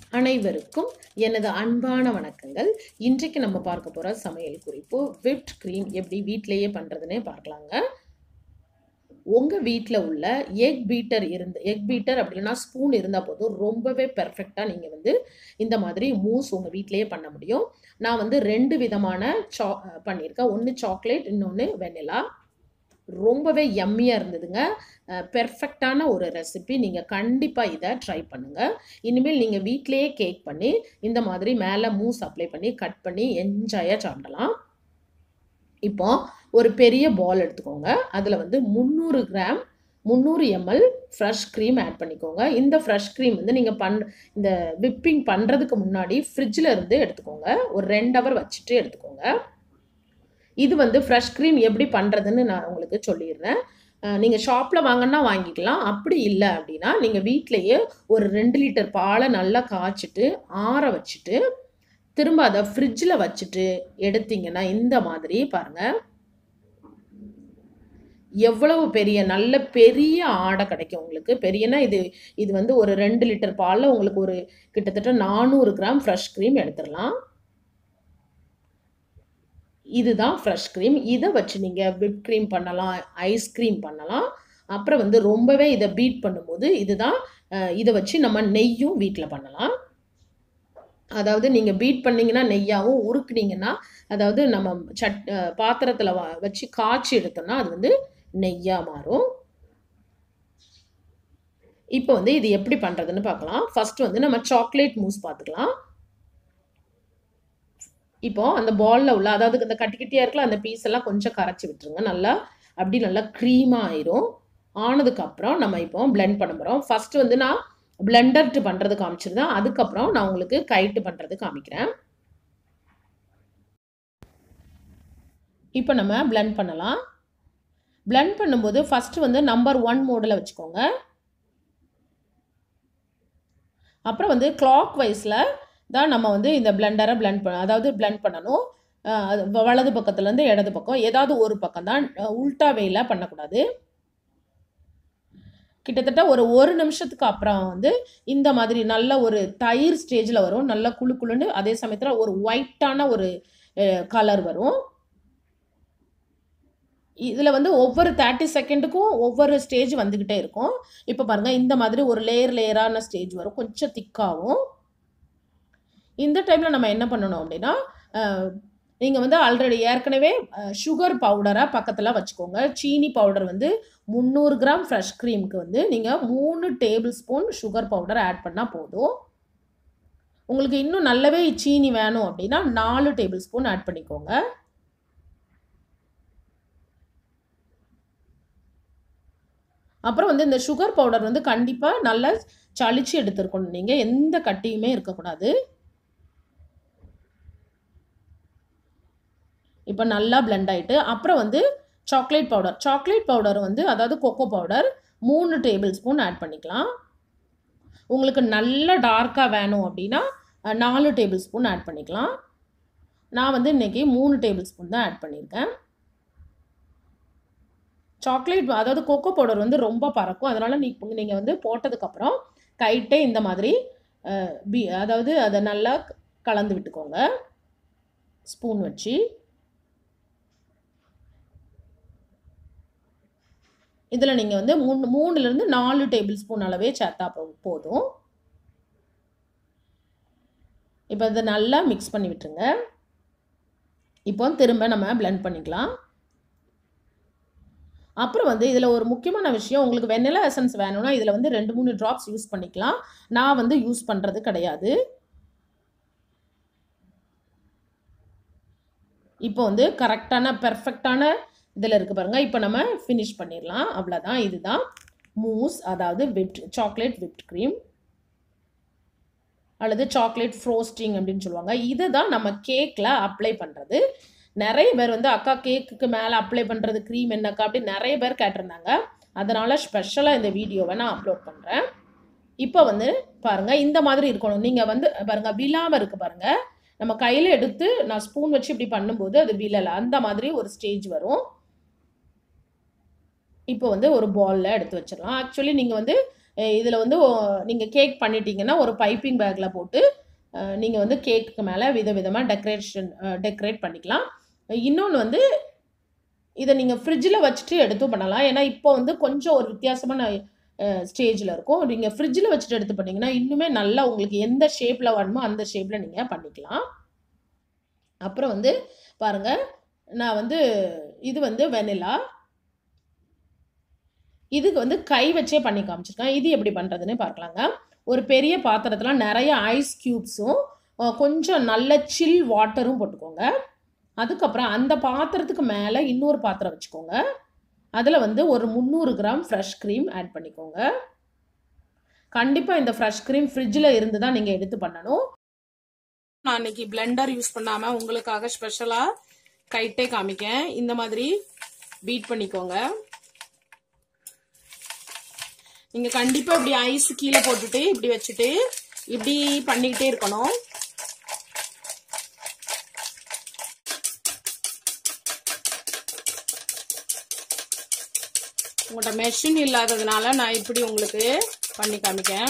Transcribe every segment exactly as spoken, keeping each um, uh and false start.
அனைவருக்கும் எனது அன்பான வணக்கங்கள். இன்றைக்கு நம்ம பார்க்க போற சமையல் குறிப்பு விப்ட் கிரீம் எப்படி வீட்டிலேயே பண்றதுன்னே பார்க்கலாங்க. உங்க வீட்ல உள்ள எக் பீட்டர் இருந்து எக் பீட்டர் அப்படின்னா ஸ்பூன் இருந்தா போதும். ரொம்பவே பெர்ஃபெக்ட்டா நீங்க வந்து இந்த மாதிரி மூஸ் உங்க வீட்டிலேயே பண்ண முடியும். நான் வந்து ரெண்டு விதமான சா பண்ணியிருக்கேன். ஒண்ணு சாக்லேட், இன்னொன்னு வெண்ணிலா. ரொம்பவே யம்மியா இருந்ததுங்க. அ பெர்ஃபெக்ட்டான ஒரு ரெசிபி. நீங்க கண்டிப்பா இத ட்ரை பண்ணுங்க. இனிமேல் நீங்க வீட்லயே கேக் பண்ணி, இந்த மாதிரி மேல மூஸ் அப்ளை பண்ணி, கட் பண்ணி என்ஜாயா சாப்பிடலாம். இப்போ ஒரு பெரிய பால் எடுத்துக்கோங்க. அதுல வந்து முந்நூறு கிராம் முந்நூறு எம்எல் ஃப்ரெஷ் கிரீம் ஆட் பண்ணிக்கோங்க. இந்த ஃப்ரெஷ் கிரீம் வந்து நீங்க பண் இந்த விப்பிங் பண்றதுக்கு முன்னாடி ஃப்ரிட்ஜ்ல இருந்து எடுத்துக்கோங்க. ஒரு ரெண்டு ஹவர் வச்சுட்டு எடுத்துக்கோங்க. இது வந்து ஃப்ரெஷ் கிரீம் எப்படி பண்றதுன்னு நான் உங்களுக்கு சொல்லிடுறேன். அ நீங்க ஷாப்ல வாங்கன்னா வாங்கிக்கலாம். அப்படி இல்ல அப்படின்னா, நீங்க வீட்லயே ஒரு ரெண்டு லிட்டர் பால நல்லா காய்ச்சிட்டு, ஆற வச்சுட்டு, திரும்ப அத ஃப்ரிட்ஜ்ல வச்சுட்டு எடுத்தீங்கன்னா, இந்த மாதிரி பாருங்க. எவ்வளவு பெரிய நல்ல பெரிய ஆடை கிடைக்கும் உங்களுக்கு. பெரியனா இது இது வந்து ஒரு ரெண்டு லிட்டர் பால்ல உங்களுக்கு ஒரு கிட்டத்தட்ட நானூறு கிராம் ஃப்ரெஷ் கிரீம் எடுத்துறலாம். இதுதான் ஃப்ரெஷ் கிரீம். இத வச்சு நீங்க விப் கிரீம் பண்ணலாம், ஐஸ் கிரீம் பண்ணலாம். அப்புறம் வந்து ரொம்பவே இத பீட் பண்ணும்போது, இதுதான் அ இத வச்சு நம்ம நெய்யும் வீட்ல பண்ணலாம். அதாவது நீங்க பீட் பண்ணீங்கன்னா நெய்யாவும், உருக்குனீங்கன்னா அதாவது நம்ம சட் அ பாத்திரத்தில வ வச்சு காய்ச்சி எடுத்தோம்னா, அது வந்து நெய்யா மாறும். இப்ப வந்து இது எப்படி பண்றதுன்னு பார்க்கலாம். ஃபர்ஸ்ட் வந்து நம்ம சாக்லேட் மூஸ் பார்த்துக்கலாம். இப்போ அந்த பால்ல உள்ள அதாவது அந்த கட்டி கட்டியா இருக்குல்ல, அந்த பீஸ் எல்லாம் கொஞ்சம் கரைச்சு விட்டுருங்க. நல்லா அப்படி நல்லா க்ரீமா ஆயிரும். ஆனதுக்கப்புறம் நம்ம இப்போ பிளெண்ட் பண்ண போறோம். ஃபர்ஸ்ட் வந்து நான் பிளெண்டர்ட்டு பண்றது காமிச்சிருந்தேன். அதுக்கப்புறம் நான் உங்களுக்கு கைட்டு பண்றது காமிக்கிறேன். இப்போ நம்ம பிளெண்ட் பண்ணலாம். பிளெண்ட் பண்ணும்போது ஃபர்ஸ்ட் வந்து நம்பர் ஒன் மோடுல வச்சுக்கோங்க. அப்புறம் வந்து கிளாக் வைஸ்ல தான் நம்ம வந்து இந்த பிளெண்டரை பிளெண்ட் பண்ண அதாவது பிளெண்ட் பண்ணணும். அ வலது பக்கத்துலேருந்து இடது பக்கம் ஏதாவது ஒரு பக்கம் தான். உல்டா வேல பண்ணக்கூடாது. கிட்டத்தட்ட ஒரு 1 நிமிஷத்துக்கு அப்புறம் வந்து இந்த மாதிரி நல்ல ஒரு தயிர் ஸ்டேஜ்ல வரும். நல்லா குளு குளுன்னு அதே சமயத்துல ஒரு ஒயிட்டான ஒரு அ கலர் வரும். இதுல வந்து ஒவ்வொரு முப்பது செகண்டுக்கும் ஒவ்வொரு ஸ்டேஜ் வந்துகிட்டே இருக்கும். இப்ப பாருங்க இந்த மாதிரி ஒரு லேயர் லேயரான ஸ்டேஜ் வரும். கொஞ்சம் திக்காவும். இந்த டைம்ல நம்ம என்ன பண்ணணும் அப்படின்னா, அ நீங்க வந்து ஆல்ரெடி ஏற்கனவே அ சுகர் பவுடரா பக்கத்துல வச்சுக்கோங்க. சீனி பவுடர் வந்து முந்நூறு கிராம் ஃப்ரெஷ் கிரீம்க்கு வந்து நீங்க மூணு tablespoon sugar powder add பண்ணா போதும். உங்களுக்கு இன்னும் நல்லாவே சீனி வேணும் அப்படின்னா நாலு டேபிள் ஸ்பூன் ஆட் பண்ணிக்கோங்க. அப்புறம் வந்து இந்த சுகர் பவுடர் வந்து கண்டிப்பா நல்லா சலிச்சு எடுத்துருக்கணும் நீங்க. எந்த கட்டியுமே இருக்கக்கூடாது. இப்ப நல்லா பிளெண்ட் ஆயிட்டு, அப்புறம் வந்து சாக்லேட் பவுடர். சாக்லேட் பவுடர் வந்து அதாவது கொக்கோ பவுடர் மூணு டேபிள் ஸ்பூன் ஆட் பண்ணிக்கலாம். உங்களுக்கு நல்ல டார்க்கா வேணும் அப்படின்னா, அ நாலு டேபிள் ஸ்பூன் ஆட் பண்ணிக்கலாம். நான் வந்து இன்னைக்கு மூணு டேபிள் ஸ்பூன் தான் ஆட் பண்ணியிருக்கேன். சாக்லேட் அதாவது கொக்கோ பவுடர் வந்து ரொம்ப பறக்கும். அதனால நீ நீங்க வந்து போட்டதுக்கப்புறம் கைட்டே இந்த மாதிரி அ பி அதாவது அத நல்லா கலந்து விட்டுக்கோங்க. ஸ்பூன் வச்சு. இதுல நீங்க வந்து மூணு 3லிருந்து நாலு டேபிள் ஸ்பூன் அளவே சேர்த்தா போ போதும். இப்ப இத நல்லா மிக்ஸ் பண்ணி விட்டுருங்க. இப்போ திரும்ப நம்ம பிளெண்ட் பண்ணிக்கலாம். அப்புறம் வந்து இதுல ஒரு முக்கியமான விஷயம், உங்களுக்கு வெண்ணிலா எசன்ஸ் வேணும்னா, இதுல வந்து ரெண்டு, மூணு டிராப்ஸ் யூஸ் பண்ணிக்கலாம். நான் வந்து யூஸ் பண்றது கிடையாது. இப்போ வந்து கரெக்ட்டான பெர்ஃபெக்ட்டான இதுல இருக்கு பாருங்க. இப்ப நம்ம ஃபினிஷ் பண்ணிரலாம். அவ்வளதான். இதுதான் மூஸ் அதாவது விப்ட் சாக்லேட் விப்ட் கிரீம் அல்லது சாக்லேட் ஃப்ரோஸ்டிங் அப்படின்னு சொல்லுவாங்க. இத தான் நம்ம கேக்ல அப்ளை பண்றது. நெறைய பேர் வந்து அக்கா கேக்குக்கு மேல அப்ளை பண்றது கிரீம் என்னக்கா அப்படின்னு நெறைய பேர் கேட்டிருந்தாங்க. அதனால ஸ்பெஷலா இந்த வீடியோவ நான் அப்லோட் பண்றேன். இப்ப வந்து பாருங்க இந்த மாதிரி இருக்கணும். நீங்க வந்து பாருங்க விழாம இருக்கு பாருங்க. நம்ம கையில எடுத்து நான் ஸ்பூன் வச்சு இப்படி பண்ணும்போது அது விழல. அந்த மாதிரி ஒரு ஸ்டேஜ் வரும். இப்போ வந்து ஒரு பால்ல எடுத்து வச்சிடலாம். ஆக்சுவலி நீங்க வந்து இதில் வந்து நீங்கள் கேக் பண்ணிட்டீங்கன்னா ஒரு பைப்பிங் பேக்கில் போட்டு நீங்கள் வந்து கேக்கு மேலே விதவிதமாக டெக்கரேஷன் டெக்கரேட் பண்ணிக்கலாம். இன்னொன்று வந்து இதை நீங்கள் ஃப்ரிட்ஜில் வச்சுட்டு எடுத்தும் பண்ணலாம். ஏன்னா இப்போ வந்து கொஞ்சம் ஒரு வித்தியாசமான ஸ்டேஜில் இருக்கும். நீங்கள் ஃப்ரிட்ஜில் வச்சுட்டு எடுத்து பண்ணிங்கன்னா இன்னுமே நல்லா உங்களுக்கு எந்த ஷேப்பில் வேணுமோ அந்த ஷேப்பில் நீங்கள் பண்ணிக்கலாம். அப்புறம் வந்து பாருங்கள், நான் வந்து இது வந்து வெனிலா, இதுக்கு வந்து கை வச்சே பண்ணி காமிச்சிருக்கேன். இது எப்படி பண்ணுறதுன்னு பார்க்கலாங்க. ஒரு பெரிய பாத்திரத்தில் நிறைய ஐஸ் க்யூப்ஸும் கொஞ்சம் நல்ல சில் வாட்டரும் போட்டுக்கோங்க. அதுக்கப்புறம் அந்த பாத்திரத்துக்கு மேலே இன்னொரு பாத்திரம் வச்சுக்கோங்க. அதில் வந்து ஒரு முந்நூறு கிராம் ஃப்ரெஷ் க்ரீம் ஆட் பண்ணிக்கோங்க. கண்டிப்பாக இந்த ஃப்ரெஷ் க்ரீம் ஃப்ரிட்ஜில் இருந்து தான் நீங்கள் எடுத்து பண்ணணும். நான் இன்னைக்கு பிளெண்டர் யூஸ் பண்ணாமல் உங்களுக்காக ஸ்பெஷலாக கைட்டே காமிக்கேன். இந்த மாதிரி பீட் பண்ணிக்கோங்க. நீங்கள் கண்டிப்பாக இப்படி ஐஸ் கீழே போட்டுட்டு இப்படி வச்சுட்டு இப்படி பண்ணிக்கிட்டே இருக்கணும். உங்கள்கிட்ட மெஷின் இல்லாததுனால நான் இப்படி உங்களுக்கு பண்ணி காமிக்கேன்.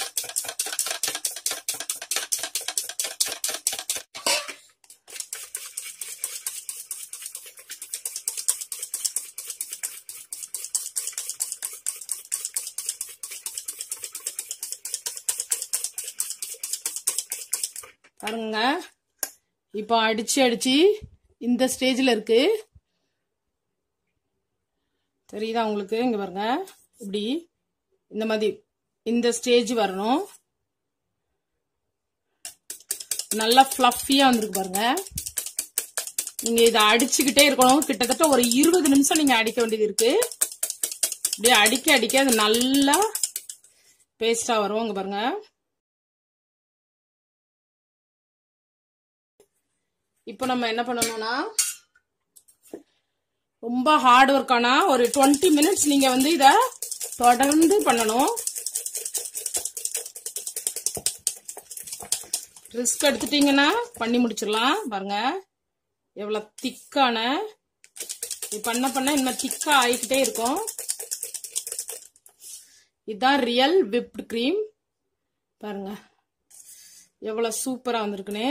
பாருங்க, இப்போ அடிச்சு அடிச்சு இந்த ஸ்டேஜில் இருக்கு. தெரியுதா உங்களுக்கு? இங்க பாருங்க, இப்படி இந்த மாதிரி இந்த ஸ்டேஜ் வரணும். நல்லா ஃப்ளஃபியா வந்துருக்கு பாருங்க. நீங்க இதை அடிச்சுக்கிட்டே இருக்கணும். கிட்டத்தட்ட ஒரு இருபது நிமிஷம் நீங்க அடிக்க வேண்டியது இருக்கு. இப்படியே அடிக்க அடிக்க அது நல்லா பேஸ்டா வரும். இங்க பாருங்க. இப்போ நம்ம என்ன பண்ணணும்னா, ரொம்ப ஹார்ட் ஒர்க் ஆனா ஒரு டுவெண்ட்டி மினிட்ஸ் நீங்க வந்து இத தொடர்ந்து பண்ணணும். ரிஸ்க் எடுத்துட்டீங்கன்னா பண்ணி முடிச்சிடலாம். பாருங்க எவ்வளவு திக்கான, இது பண்ண பண்ண இன்னும் திக்கா ஆயிக்கிட்டே இருக்கும். இதுதான் ரியல் விப்டு கிரீம். பாருங்க எவ்வளவு சூப்பரா வந்திருக்குன்னு.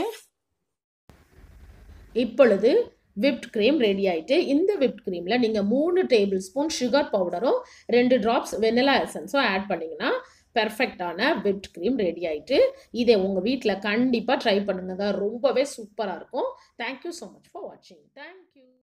இப்பொழுது விப்ட் கிரீம் ரெடி ஆயிட்டு, இந்த விப்ட் கிரீம்ல நீங்க மூணு டேபிள் ஸ்பூன் சுகர் பவுடரும் ரெண்டு டிராப்ஸ் வெனிலா எசன்ஸும் ஆட் பண்ணீங்கன்னா பெர்ஃபெக்டான விப்ட் கிரீம் ரெடி ஆயிட்டு. இதை உங்க வீட்டில் கண்டிப்பா ட்ரை பண்ணுங்க, ரொம்பவே சூப்பரா இருக்கும். தேங்க்யூ ஸோ மச் ஃபார் வாட்சிங். தேங்க்யூ.